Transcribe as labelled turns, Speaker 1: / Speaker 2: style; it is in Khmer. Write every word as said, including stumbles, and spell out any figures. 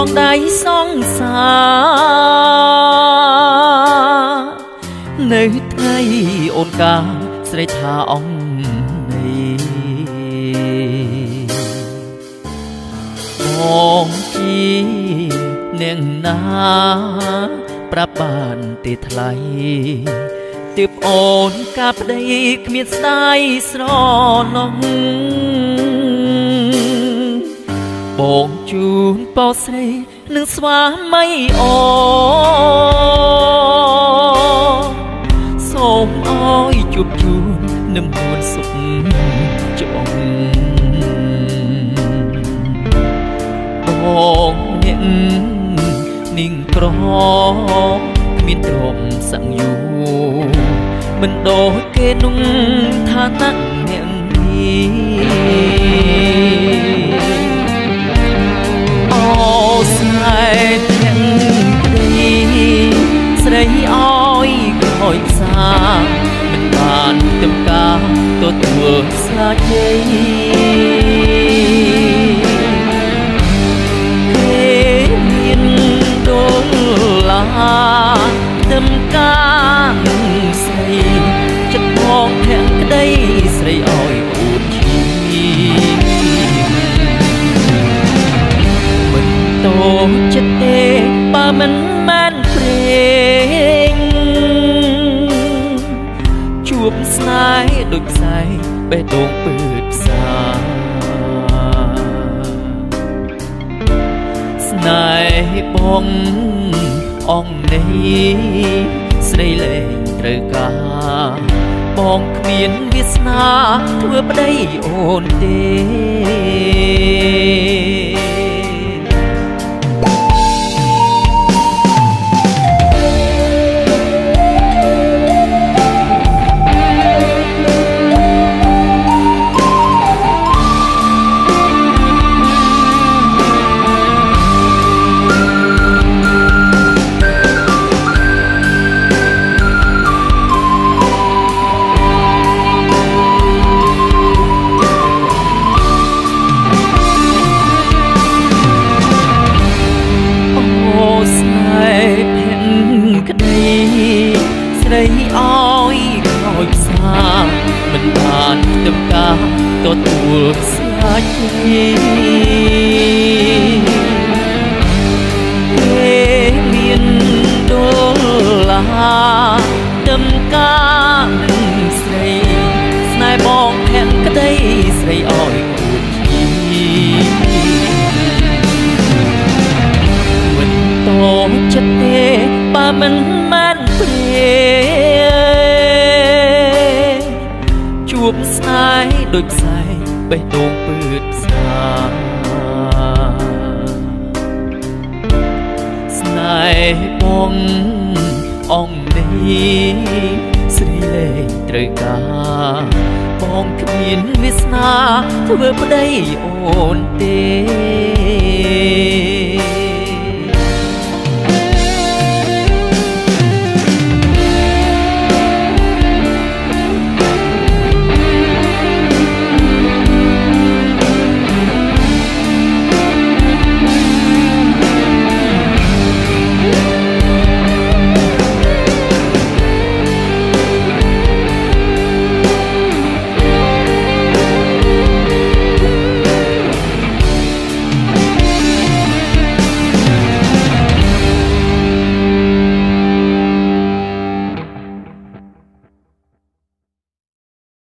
Speaker 1: ងដៃសងសានៅថ្ងៃអូនកាស្រីថាអង្គនេះបងជានាងណាប្រាប់បានទេថ្លៃទើបអូនកាប្តីគ្មានស្ដាយស្រណោះបងជូនបោស្រីនឹងស្វាមីអូសូមអើយជួបជូននឹងនួនសុខច្បងបងអ្នកនាងក្រគ្មានទ្រព្យសង្យុមិនដូចគេนุ่งឋានៈអ្នកនេះអូស្នេហ៍ទាំងនេះស្រីអើយក្រោយផ្សាមិនបានទំការទទួលសាច់ទេគេមានដុល្លារទំការស្រីចិត្តផងធាក់ក្តីស្រីអើយអួតឈីមិនតោចិត្តទេបើមិនមែនព្រេងជួបស្នេហ៍ដូចខ្សែបេះដូងពើផ្សាស្នេហ៍បងអង្គនេះស្រីលែងត្រូវការបងគ្មានវាសនាធ្វើប្តីអូនទេស្រីអើយខូចផ្សាមិនបានទំការទទួលស្លាច់ទេគេមានដុល្លារទំការនឹងស្រីស្នេហ៍បងធាក់ក្តីស្រីអើយគួរឈីមិនតោចិត្តទេបើមិនមែនព្រេជួបស្នេហ៍ដូចខ្សែបេះដូងពើផ្សាស្នេហ៍បងអង្គនេះស្រីលែងត្រូវការបងគ្មានវាសនាធ្វើប្តីអូនទេ